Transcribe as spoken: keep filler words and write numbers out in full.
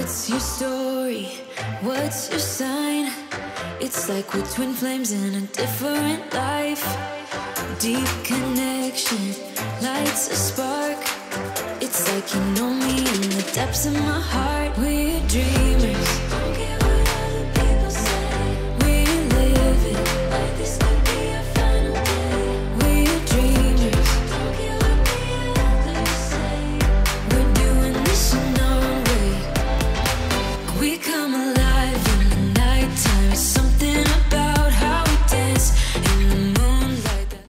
What's your story? What's your sign? It's like we're twin flames in a different life. Deep connection lights a spark. It's like you know me in the depths of my heart. We're dreamers,